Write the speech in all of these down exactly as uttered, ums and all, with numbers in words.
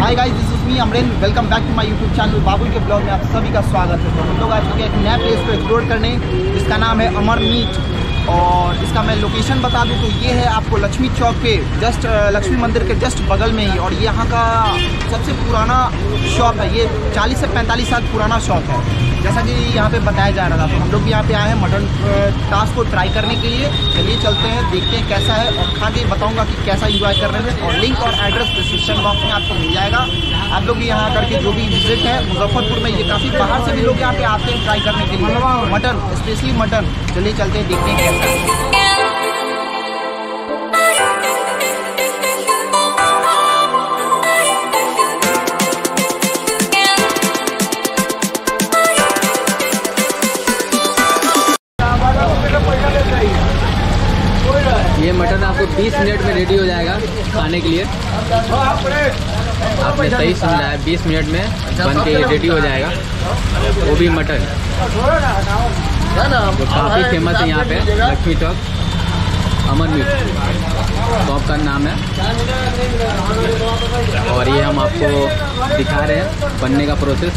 Hi guys, this is me Amren. Welcome back to my YouTube channel Babul के blog में आप सभी का स्वागत है। तो हम लोग आज चुके एक नया प्लेस को एक्सप्लोर करने, जिसका नाम है अमर मीट। और इसका मैं लोकेशन बता दूं तो ये है आपको लक्ष्मी चौक के जस्ट लक्ष्मी मंदिर के जस्ट बगल में ही। और ये यहाँ का सबसे पुराना शॉप है। ये चालीस से पैंतालीस साल पुराना शॉप है, जैसा कि यहाँ पे बताया जा रहा था। तो हम लोग भी यहाँ पे आए हैं मटन टास्क को ट्राई करने के लिए। चलिए चलते हैं, देखते हैं कैसा है और खा के बताऊँगा कि कैसा इंजॉय कर रहे हैं। और लिंक और एड्रेस डिस्क्रिप्शन बॉक्स में आपको मिल जाएगा। आप लोग भी यहाँ करके जो भी विजिट है मुजफ्फरपुर में, ये काफ़ी बाहर से भी लोग यहाँ पे आते हैं ट्राई करने के लिए मटन, स्पेशली मटन। चलिए चलते हैं, देखते हैं कैसा है। ये मटन आपको बीस मिनट में रेडी हो जाएगा खाने के लिए। आपने सही सुना है, बीस मिनट में बन के रेडी हो जाएगा, वो भी मटन। तो काफ़ी फेमस है यहाँ पे लक्ष्मी चौक अमर मीट शॉप का नाम है। और ये हम आपको दिखा रहे हैं बनने का प्रोसेस।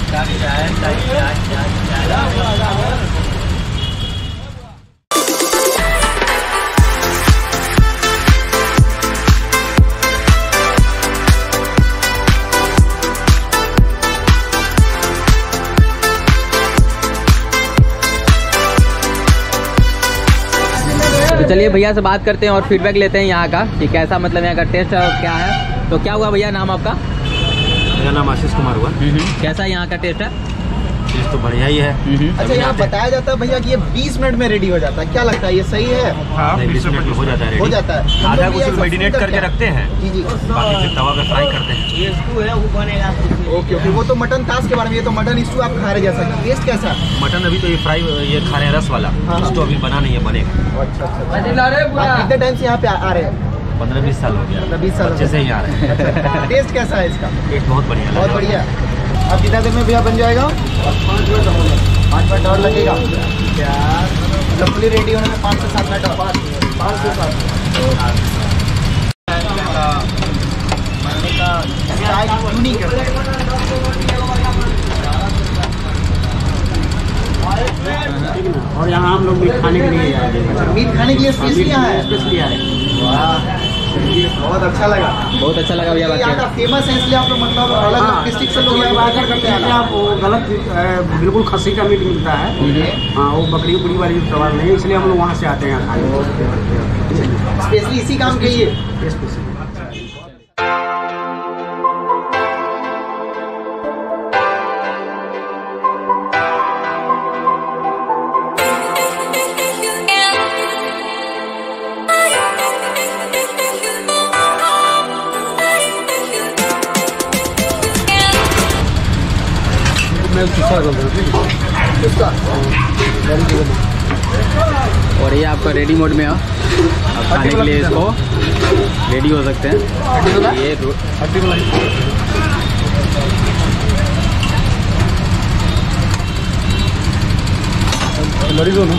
तो चलिए भैया से बात करते हैं और फीडबैक लेते हैं यहाँ का कि कैसा, मतलब यहाँ का टेस्ट क्या है। तो क्या हुआ भैया, नाम आपका? मेरा नाम आशीष कुमार हुआ। कैसा यहाँ का टेस्ट है? टेस्ट तो बढ़िया ही है। अच्छा, यहाँ बताया जाता है भैया कि ये बीस मिनट में रेडी हो जाता है, क्या लगता है ये सही है? हाँ, बीस मिनट में हो जाता है। हो जाता है। आधा कुछ मैरिनेट करके रखते हैं, जी जी, बाकी फिर तवा पे फ्राई करते हैं। ओके ओके, वो तो मटन टास्क के बारे में। ये तो मटन स्टू आप खा रहे, जैसा टेस्ट कैसा है? मटन अभी तो ये फ्राई ये खा रहे हैं रस वाला, स्टू अभी बना नहीं है, बनेगा। अच्छा अच्छा, आप कितने टाइम से यहाँ पे आ रहे हैं? पंद्रह बीस साल हो गया। बीस साल अच्छे से ही आ रहे हैं। टेस्ट कैसा है इसका? टेस्ट बहुत बढ़िया, बहुत बढ़िया। अब कितना देर में भैया बन जाएगा? पाँच मिनट और लगेगा। मतलब फुली रेडी होने में पाँच से सात मिनट और पाँच से सात बनने का स्टाइल यूनिक है। और यहाँ हम लोग मीट खाने के लिए आए हैं। मीट खाने के लिए स्पेशली आए हैं? स्पेशली आए हैं। वाह, बहुत अच्छा लगा। बहुत अच्छा लगा भैया। यहाँ का फेमस है, इसलिए आप लोग मतलब अलग अलग डिस्ट्रिक्ट से लोग यहाँ आकर करते हैं। आप वो गलत बिल्कुल खस्सी का मीट मिलता है। हाँ, वो बकरी उकड़ी वाली सवाल नहीं है, इसलिए हम लोग वहाँ से आते हैं खाने। स्पेशली इसी काम के लिए। और ये आपका रेडी मोड में है, आप खाने के लिए इसको रेडी हो सकते हैं। ये मरीजों ना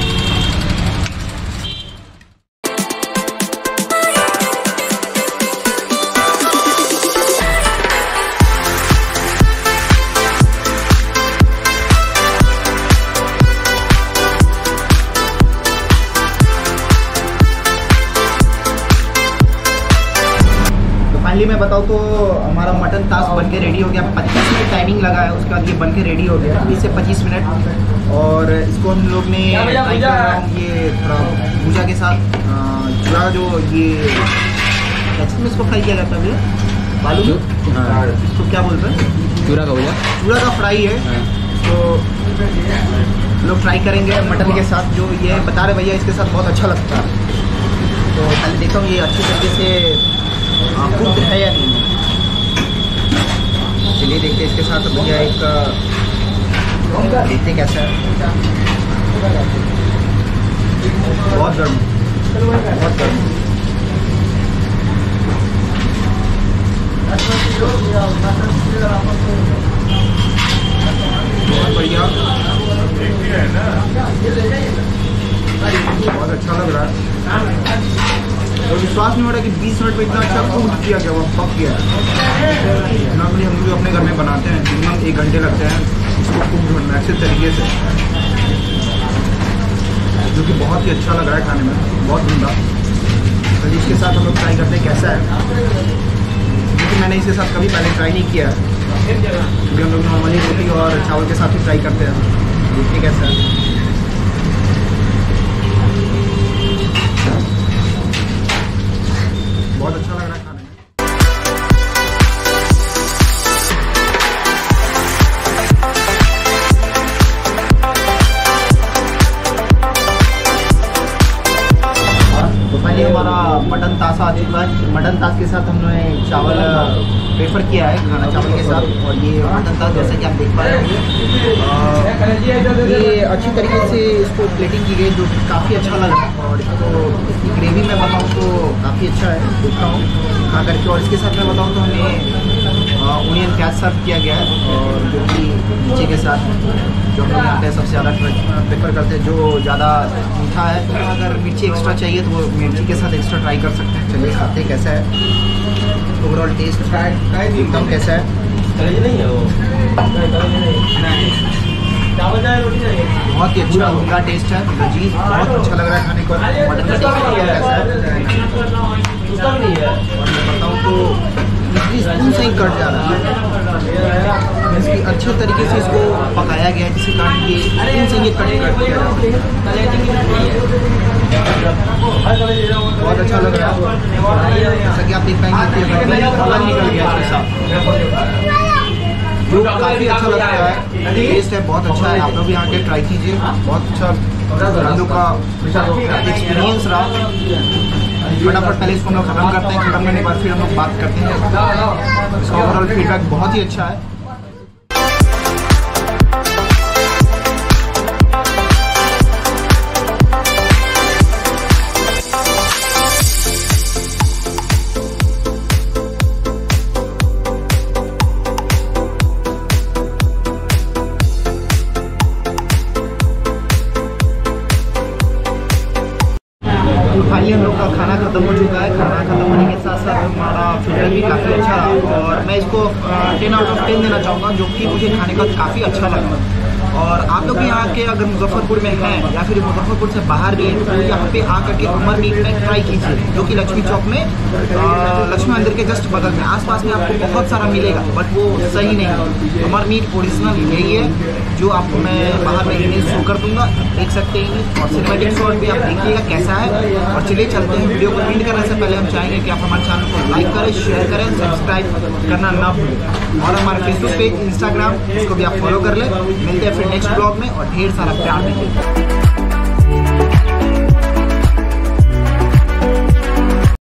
मैं बताऊँ तो हमारा मटन टास्क बन के रेडी हो गया। पच्चीस मिनट टाइमिंग लगा है, उसके बाद ये बन के रेडी हो गया बीस से पच्चीस मिनट। और इसको हम लोग ने फ्राई कर रहा हूँ, ये थोड़ा भूजा के साथ चूड़ा, जो ये एक्चुअली में इसको फ्राई किया जाता है भैया बालू में, इसको क्या बोलते हैं? चूड़ा का भैया, चूड़ा का फ्राई है। तो लोग फ्राई करेंगे मटन के साथ, जो ये बता रहे भैया इसके साथ बहुत अच्छा लगता है। तो पहले देखता हूँ ये अच्छी तरीके से कुक है या नहीं। चलिए देखते हैं इसके साथ भैया एक देखते कैसा है। बहुत गर्म, बहुत गर्म। बहुत बढ़िया, बहुत अच्छा लग रहा है। विश्वास नहीं हो रहा कि बीस मिनट में इतना अच्छा कुक किया गया, वो पक गया है। नॉर्मली हम लोग अपने घर में बनाते हैं, मिनिमम एक घंटे लगते हैं इसको कुक होने में अच्छे तरीके से, जो कि बहुत ही अच्छा लग रहा है खाने में, बहुत उम्दा। तो इसके साथ हम लोग ट्राई करते हैं कैसा है, क्योंकि मैंने इसके साथ कभी पहले ट्राई नहीं किया है, क्योंकि हम लोग नॉर्मली रोटी और चावल के साथ ही ट्राई करते हैं। देखिए कैसा है। बहुत अच्छा लग रहा है खाने में। तो फाइनली हमारा मटन तासा आ चुका है। मटन तास के साथ हमने चावल प्रेफर किया है, खाना चावल के साथ। और ये मटन तास जैसे कि आप देख पा रहे होंगे, ये अच्छी तरीके से इसको प्लेटिंग की गई, जो काफ़ी अच्छा लग रहा है। और इसको इसकी ग्रेवी में बताऊँ तो काफ़ी अच्छा है, देखता हूँ खा करके। और इसके साथ मैं बताऊँ तो हमें ओनियन प्याज सर्व किया गया है, और जो कि नीचे के साथ जो हम लोग यहाँ पे सबसे ज़्यादा प्रेफर करते हैं, जो ज़्यादा मीठा है। अगर मिर्ची एक्स्ट्रा चाहिए तो वो मिर्ची के साथ एक्स्ट्रा ट्राई कर सकते हैं। चलिए खाते हैं कैसा है, ओवरऑल टेस्ट एकदम कैसा है। बहुत ही अच्छा उनका टेस्ट है, लजीज, बहुत अच्छा लग रहा है खाने को। मटन का टेस्ट कैसा है और मैं बताऊँ तो स्पून से ही कट जा रहा है, इसकी अच्छे तरीके से इसको पकाया गया है, जिसके कारण ये स्पून से ये कट कर दिया। बहुत अच्छा लग रहा है, जैसा कि आप देख पाएंगे कि अलग निकल गया इसके साथ, जो काफ़ी अच्छा लग रहा है। टेस्ट है बहुत अच्छा है, आप लोग भी यहाँ के ट्राई कीजिए, बहुत अच्छा हम लोग का एक्सपीरियंस रहा। फटाफट पहले इसको हम लोग खत्म करते हैं, खत्म करने के बाद फिर हम लोग बात करते हैं। इसका ओवरऑल फीडबैक बहुत ही अच्छा है। फाइनली हम लोग का खाना खत्म हो चुका है। खाना खत्म होने के साथ साथ हमारा फीडबैक भी काफ़ी अच्छा रहा, और मैं इसको टेन आउट ऑफ टेन देना चाहूँगा, जो कि मुझे खाने का काफ़ी अच्छा लगा। और आप लोग भी यहाँ के अगर मुजफ्फरपुर में हैं या फिर मुजफ्फरपुर से बाहर भी हैं, तो यहाँ पे आकर के उमर मीट में ट्राई कीजिए, जो कि लक्ष्मी चौक में लक्ष्मी मंदिर के जस्ट बगल में, आसपास में आपको बहुत सारा मिलेगा, बट वो सही नहीं है। उमर मीट ओरिजिनल यही है, जो आपको मैं बाहर में इमेज शो कर दूंगा, देख सकते हैं। और सिनेमैटिक शॉट भी आप देखिएगा कैसा है। और चलिए चलते हैं। वीडियो को एंड करने से पहले हम चाहेंगे कि आप हमारे चैनल को लाइक करें, शेयर करें, सब्सक्राइब करना ना भूलें। और हमारे फेसबुक पेज, इंस्टाग्राम, इसको भी आप फॉलो कर लें। मिलते हैं फिर नेक्स्ट ब्लॉग में, और ढेर सारा प्यार दीजिए।